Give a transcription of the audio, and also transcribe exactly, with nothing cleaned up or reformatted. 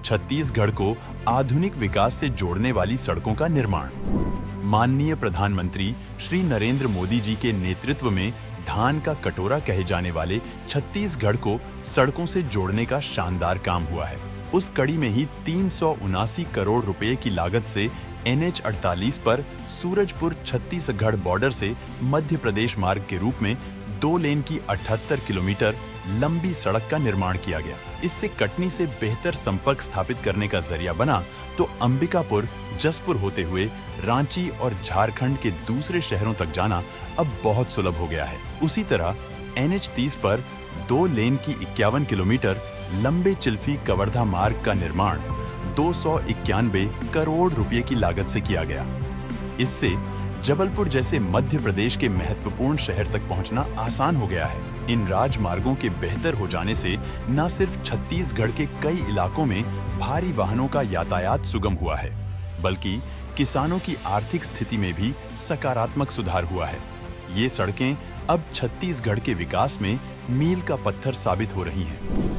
छत्तीसगढ़ को आधुनिक विकास से जोड़ने वाली सड़कों का निर्माण। माननीय प्रधानमंत्री श्री नरेंद्र मोदी जी के नेतृत्व में धान का कटोरा कहे जाने वाले छत्तीसगढ़ को सड़कों से जोड़ने का शानदार काम हुआ है। उस कड़ी में ही तीन सौ उनासी करोड़ रुपए की लागत से एन एच अड़तालीस पर सूरजपुर छत्तीसगढ़ बॉर्डर से मध्य प्रदेश मार्ग के रूप में दो लेन की अठहत्तर किलोमीटर लंबी सड़क का निर्माण किया गया। इससे कटनी से बेहतर संपर्क स्थापित करने का जरिया बना तो अंबिकापुर, जसपुर होते हुए रांची और झारखंड के दूसरे शहरों तक जाना अब बहुत सुलभ हो गया है। उसी तरह एन एच तीस पर दो लेन की इक्यावन किलोमीटर लंबे चिल्फी कवर्धा मार्ग का निर्माण दो सौ इक्यानवे करोड़ रुपए की लागत से किया गया। इससे जबलपुर जैसे मध्य प्रदेश के महत्वपूर्ण शहर तक पहुंचना आसान हो गया है। इन राजमार्गों के बेहतर हो जाने से न सिर्फ छत्तीसगढ़ के कई इलाकों में भारी वाहनों का यातायात सुगम हुआ है, बल्कि किसानों की आर्थिक स्थिति में भी सकारात्मक सुधार हुआ है। ये सड़कें अब छत्तीसगढ़ के विकास में मील का पत्थर साबित हो रही हैं।